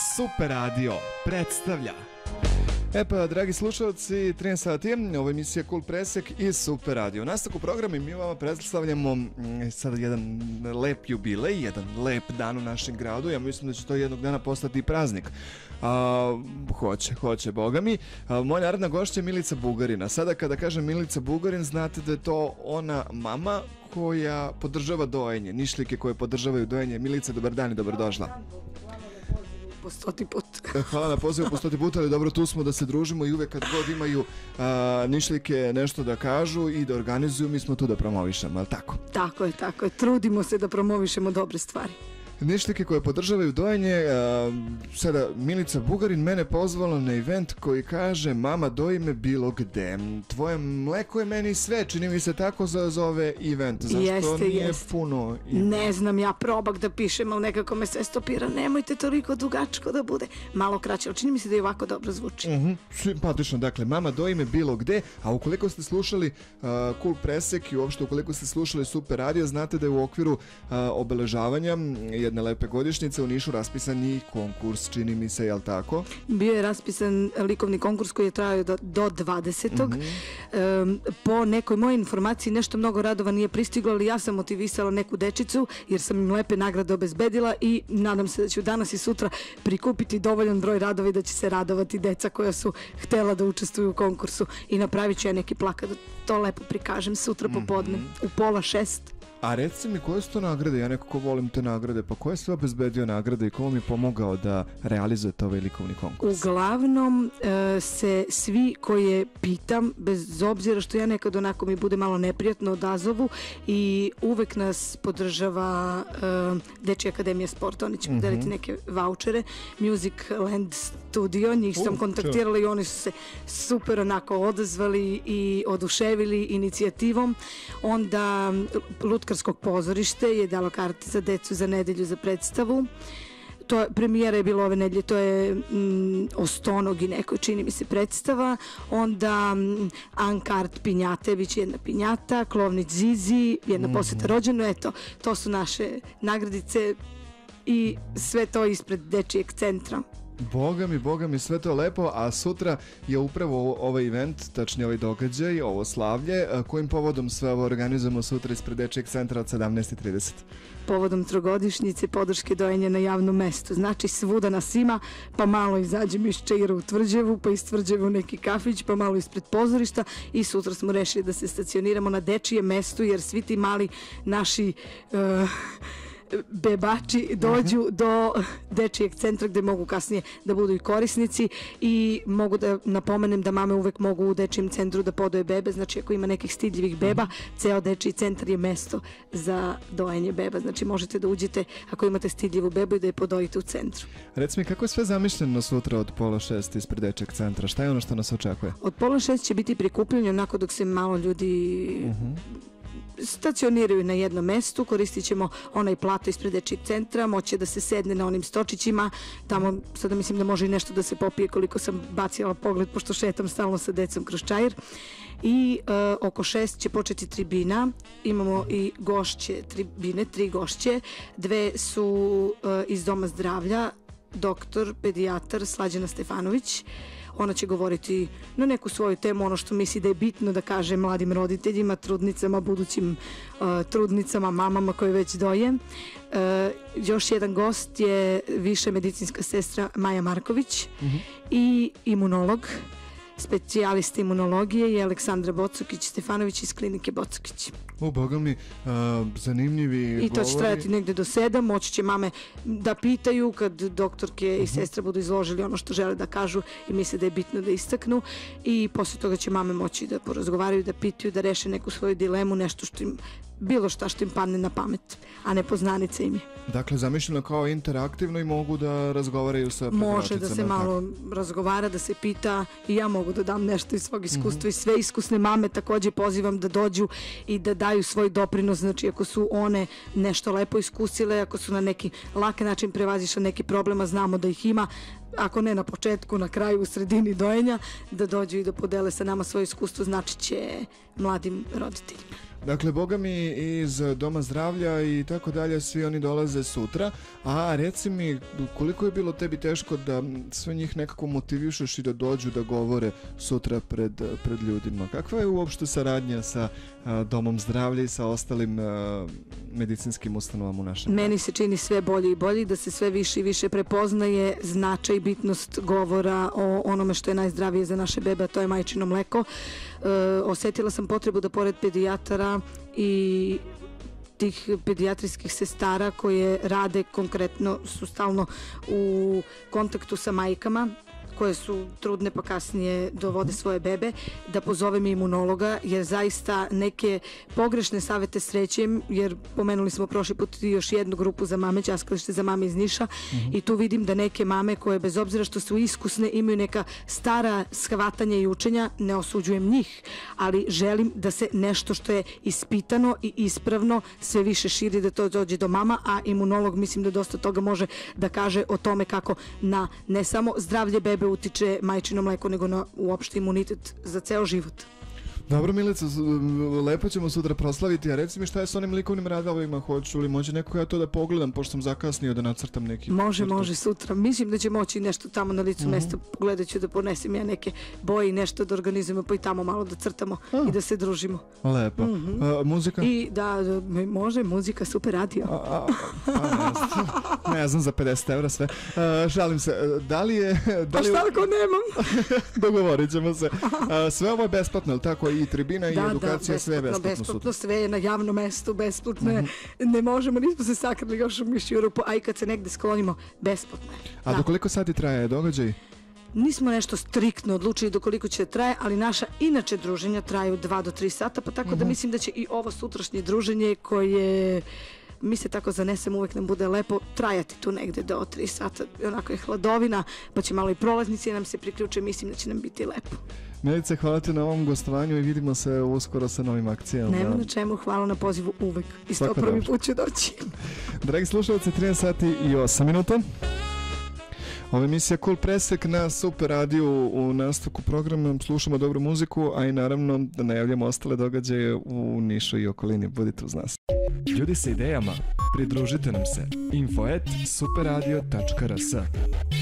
Super Radio predstavlja. E pa, dragi slušalci, 13 sati, ovo je emisija Cool Presek i Super Radio. U nastavku programa mi vama predstavljamo sada jedan lep jubilej, jedan lep dan u našem gradu. Ja mislim da će to jednog dana postati i praznik. Hoće, boga mi. Moja naredna gošća je Milica Bugarin. A sada kada kažem Milica Bugarin, znate da je to ona mama koja podržava dojenje, nišlike koje podržavaju dojenje. Milica, dobar dan i dobrodošla. Po 100 put. Hvala na pozivu po 100 puta, ali dobro, tu smo da se družimo i uvek kad god imaju nišlike nešto da kažu i da organizuju, mi smo tu da promovišemo, ali tako? Tako je, trudimo se da promovišemo dobre stvari. Nišlike koje podržavaju dojenje. Sada Milica Bugarin mene pozvala na event koji kaže mama doji me bilo gde. Tvoje mleko je meni sve, čini mi se tako zove event. Zašto nije puno? Ne znam, ja probak da pišem, ali nekako me sve stopira. Nemojte toliko dugačko da bude. Malo kraće, ali čini mi se da je ovako dobro zvuči. Simpatično, dakle, mama doji me bilo gde, a ukoliko ste slušali Cool Presek i uopšte ukoliko ste slušali Super Radio, znate da je u okviru obeležavanja jedne lepe godišnjice u Nišu raspisan i konkurs, čini mi se, jel tako? Bio je raspisan likovni konkurs koji je trajao do 20. Po nekoj mojoj informaciji nešto mnogo radova nije pristiglo, ali ja sam motivisala neku dečicu jer sam im lepe nagrade obezbedila i nadam se da ću danas i sutra prikupiti dovoljan broj radova i da će se radovati deca koja su htela da učestvuju u konkursu i napravit ću ja neki plakat da to lepo prikažem sutra popodne u 5:30. A recite mi, koje su to nagrade? Ja nekako volim te nagrade, pa ko je sve obezbedio nagrade i ko vam je pomogao da realizujete ovaj likovni konkurs? Uglavnom se svi koje pitam, bez obzira što ja nekad onako mi bude malo neprijatno odazovu i uvek nas podržava Dečija akademija sporta, oni će podeliti neke vaučere, Music Land Studio, njih sam kontaktirala i oni su se super onako odazvali i oduševili inicijativom. Onda Lutkarskog pozorište je dalo karte za decu za nedelju za predstavu. Premijera je bila ove nedelje, to je Ostonog i neko, čini mi se, predstava. Onda Ankart Pinjatević, jedna pinjata, Klovnić Zizi, jedna poseta rođenu. Eto, to su naše nagradice i sve to ispred Dečijeg centra. Boga mi, sve to lepo, a sutra je upravo ovaj event, tačnije ovaj događaj, ovo slavlje. Kojim povodom sve ovo organizujemo sutra ispred Dečijeg centra od 17:30? Povodom trogodišnjice podrške dojenja na javnom mestu. Znači svuda nas ima, pa malo izađemo iz Čaira u Tvrđevu, pa iz Tvrđeve u neki kafić, pa malo ispred pozorišta i sutra smo rešili da se stacioniramo na Dečijem mestu jer svi ti mali naši bebači dođu do Dečijeg centra gde mogu kasnije da budu i korisnici i mogu da napomenem da mame uvek mogu u Dečijem centru da podoje bebe, znači ako ima nekih stidljivih beba, ceo Dečiji centar je mesto za dojenje beba, znači možete da uđete ako imate stidljivu bebu i da je podojite u centru. Reci mi, kako je sve zamišljeno sutra od 5:30 ispred Dečijeg centra? Šta je ono što nas očekuje? Od 5:30 će biti prikupljanje onako dok se malo ljudi stacioniraju na jednom mestu, koristit ćemo onaj plato ispred Dečijeg centra, moće da se sedne na onim stočićima, tamo sada mislim da može i nešto da se popije koliko sam bacila pogled pošto šetam stalno sa decom kroz Čair i oko 6 će početi tribina, imamo i gošće tribine, 3 gošće, 2 su iz Doma zdravlja, doktor, pedijatar Slađana Stefanović. Ona će govoriti na neku svoju temu, ono što misli da je bitno da kaže mladim roditeljima, trudnicama, budućim trudnicama, mamama koje već doje. Još jedan gost je viša medicinska sestra Maja Marković i imunolog, specijalista imunologije je Aleksandra Bocukić-Stefanović iz klinike Bocukić. Boga mi, zanimljivi govori. I to će trajati negde do 7, moći će mame da pitaju kad doktorke i sestra budu izložili ono što žele da kažu i misle da je bitno da istaknu i posle toga će mame moći da porazgovaraju, da pitaju, da reše neku svoju dilemu, nešto što im bilo šta što im padne na pamet, a ne poznanica im je. Dakle, zamišljeno kao interaktivno i mogu da razgovaraju sa predavačicama. Može da se malo razgovara, da se pita i ja mogu da dam nešto iz svog iskustva i sve iskusne mame takođe pozivam da dođu i da daju svoj doprinos, znači ako su one nešto lepo iskusile, ako su na neki lak način prevazišle neki problem, a znamo da ih ima, ako ne na početku, na kraju, u sredini dojenja, da dođu i da podele sa nama svoje iskustvo, znači će mladim roditeljima. Dakle, boga mi iz Doma zdravlja i tako dalje, svi oni dolaze sutra. A reci mi, koliko je bilo tebi teško da sve njih nekako motivišeš i da dođu da govore sutra pred ljudima? Kakva je uopšte saradnja sa Domom zdravlja i sa ostalim medicinskim ustanovama u našem gradu? Meni se čini sve bolje i bolje, da se sve više i više prepoznaje značaj i bitnost govora o onome što je najzdravije za naše bebe, a to je majčino mleko. Osetila sam potrebu da pored pedijatara i tih pedijatrijskih sestara koje rade konkretno, su stalno u kontaktu sa majkama koje su trudne pa kasnije dovode svoje bebe, da pozovem imunologa, jer zaista neke pogrešne savete srećem, jer pomenuli smo prošli put još jednu grupu za mame, ćaskalište za mame iz Niša, i tu vidim da neke mame koje bez obzira što su iskusne imaju neka stara shvatanja i učenja, ne osuđujem njih, ali želim da se nešto što je ispitano i ispravno sve više širi, da to dođe do mama, a imunolog mislim da dosta toga može da kaže o tome kako na ne samo zdravlje bebe utiče majčino mleko, nego na uopšte imunitet za ceo život. Dobro, Milica, lepo ćemo sutra proslaviti, a reci mi šta je s onim likovnim radovima, hoću li može neko ja to da pogledam, pošto sam zakasnio da nacrtam neki... Može sutra, mislim da će moći nešto tamo na licu mesta, pogledat ću da ponesem ja neke boje i nešto da organizujemo, pa i tamo malo da crtamo i da se družimo. Lepo. Muzika? I da, može, muzika, Super radio. Ne znam, za 50 evra sve. Šalim se, da li je... A šta ako nemam? Dogovorit ćemo se. Sve ovo je besplatno, ili tako? I tribina i edukacija, sve je besplatno. Sve je na javnom mestu, besplatno. Ne možemo, nismo se sakrili još u mišju rupu, a i kad se negde sklonimo, besplatno je. A do koliko sati traje događaj? Nismo nešto striktno odlučili do koliko će traje, ali naša inače druženja traju 2 do 3 sata, pa tako da mislim da će i ovo sutrašnje druženje koje... mi se tako zanesemo, uvek nam bude lepo trajati tu negde do 3 sata. Onako je hladovina, pa će malo i prolaznici nam se priključe, mislim da će nam biti lepo. Milice, hvala ti na ovom gostovanju i vidimo se uskoro sa novim akcijama. Nema na čemu, hvala na pozivu uvek. I 101. put ću doći. Dragi slušalci, 13 sati i 8 minuta. Ova emisija Cool Presek na Super radiju. U nastavku programa slušamo dobru muziku, a i naravno da najavljamo ostale događaje u Nišu i okolini. Budite uz nas. Ljudi sa idejama, pridružite nam se. info@superradio.rs